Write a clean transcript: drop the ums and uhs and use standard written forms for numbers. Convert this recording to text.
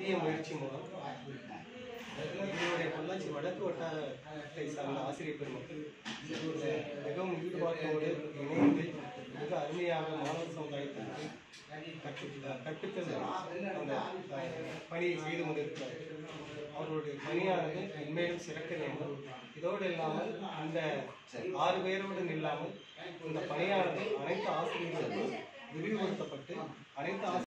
புதிய முயற்சி மூலம் எங்களுடைய பொள்ளாச்சி வடக்கு வட்டாரத்தை சார்ந்த ஆசிரியர் பெருமக்கள் மிகவும் ஈடுபாட்டோடு இணைந்து மிக அருமையாக மாணவர் சமுதாயத்திற்கு கற்பித்தல் அந்த பணியை செய்து கொண்டிருக்கிறார்கள். அவர்களுடைய பணியானது மென்மேலும் சிறக்க வேண்டும். இதோடு இல்லாமல் இந்த 6 பேரோடு இல்லாமல் இந்த பணியானது அனைத்து ஆசிரியர்களுக்கும் விரிவுபடுத்தப்பட்டு அனைத்து